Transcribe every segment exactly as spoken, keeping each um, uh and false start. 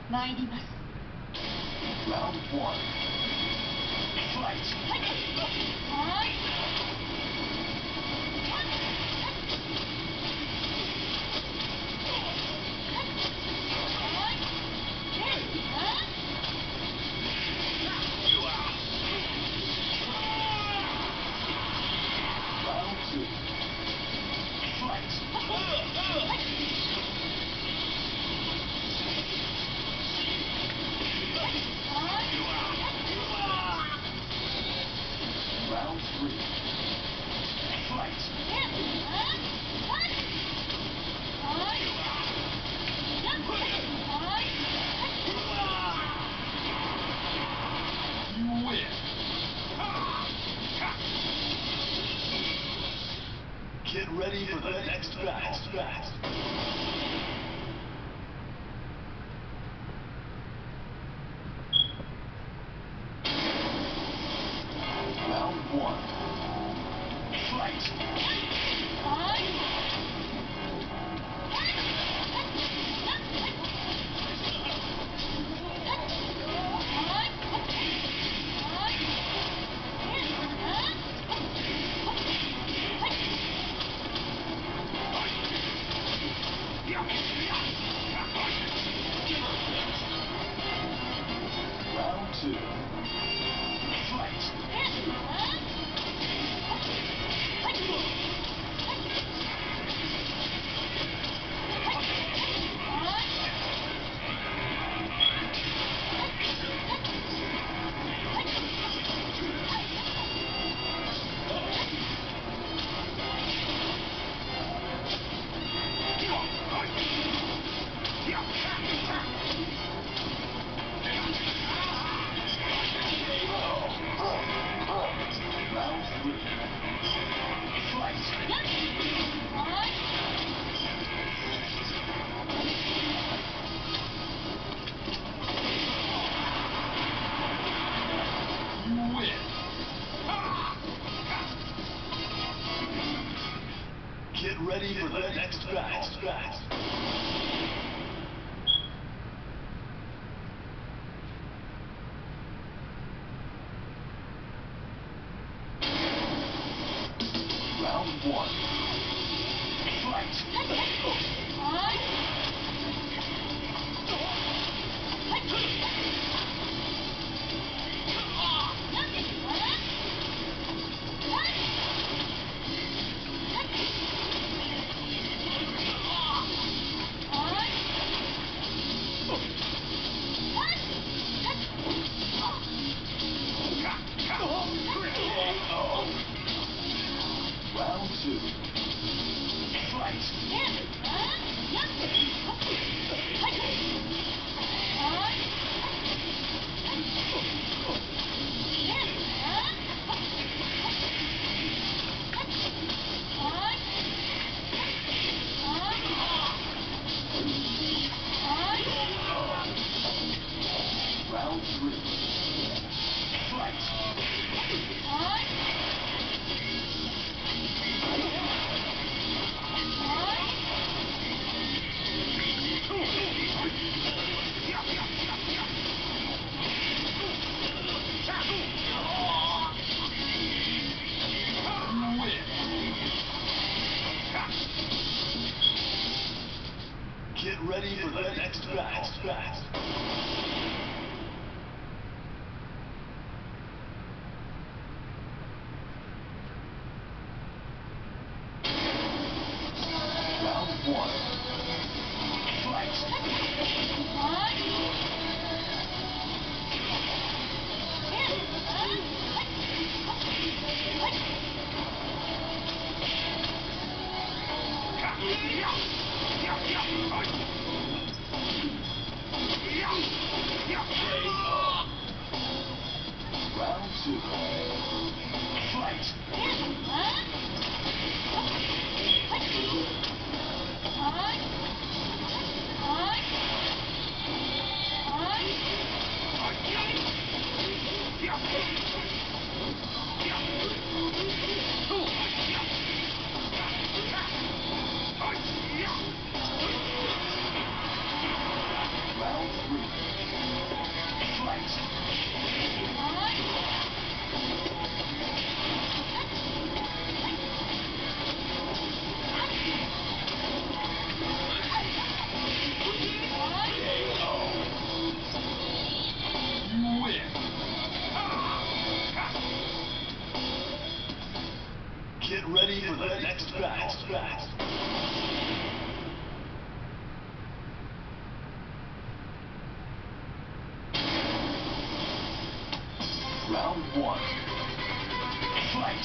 参ります。 Round one. Fight. Round two. Fight. Round three. Fight. You win. Get ready for the next battle. Round one. Fight. Round two. Fight. Round three. Fight. You win. Get ready for the next battle. Round one. Fight. Round two. Fight. Round three. Fight. You win. Get ready for the next battle. Round one. Fight. Get ready for the next battle. Round one. Fight.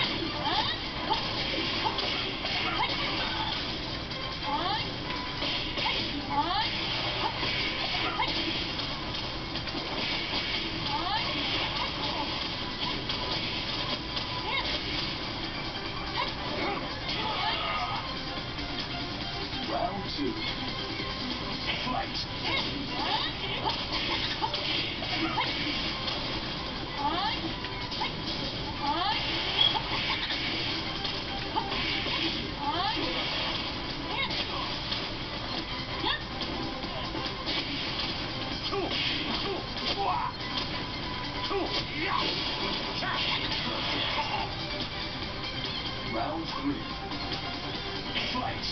Round two. Fight. Round three. Fight.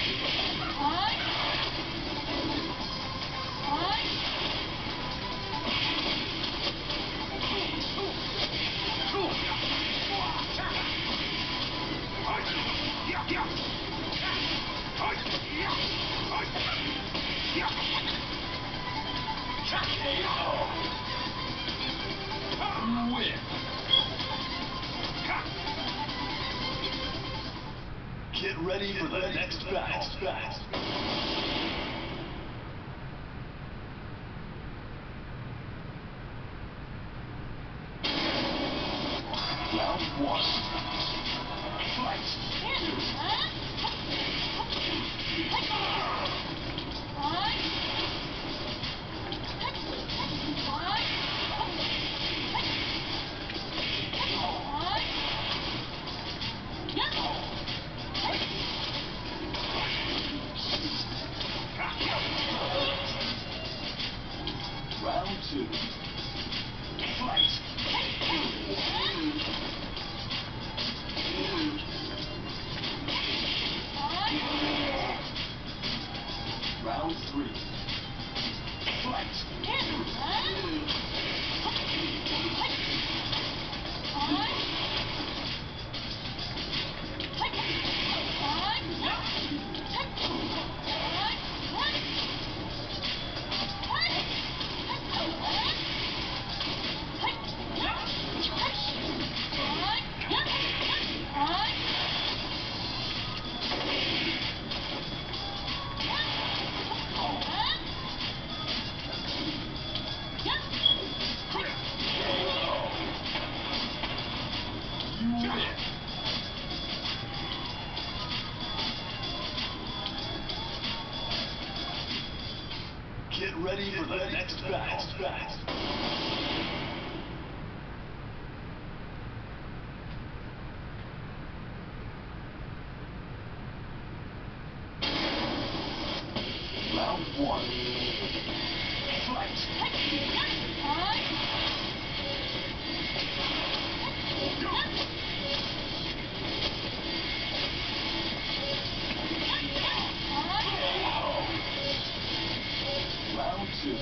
You win. Get ready for the next battle. Round one. Fight. Round two. Fight. Round three. Fight. You win. Get ready for the next battle. Round one. Fight. Round two.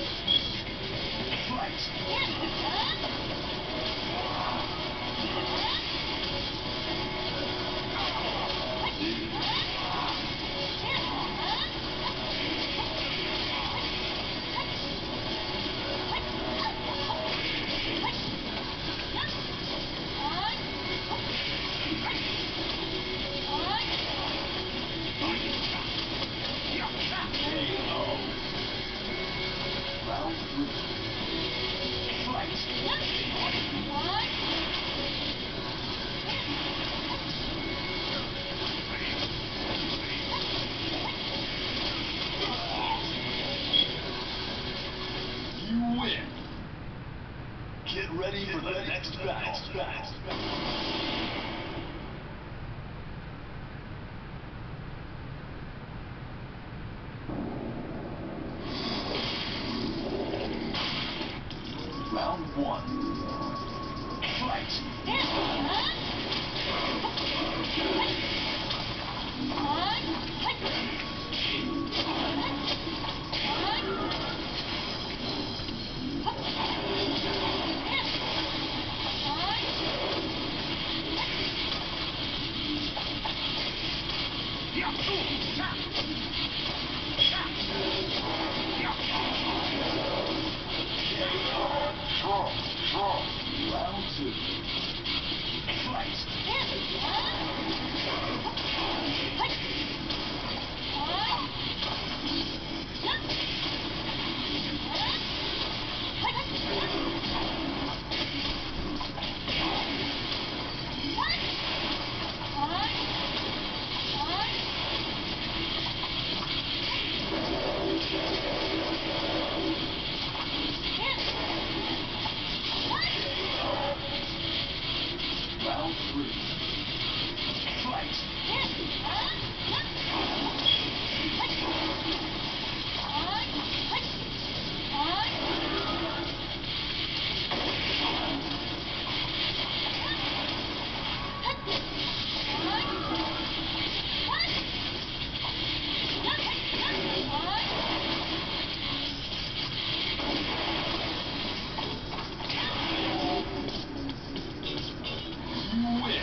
Fight. Round three. Fight. You win. Get ready for the next battle. Round one. Fight. Draw. Draw. Round two. Fight. Round three. Fight. You win.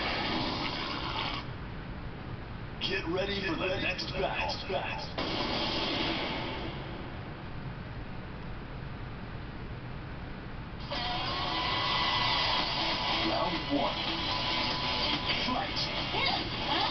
Get ready for the next battle. Round one. Fight.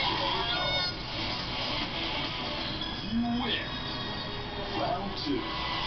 You win. Round two.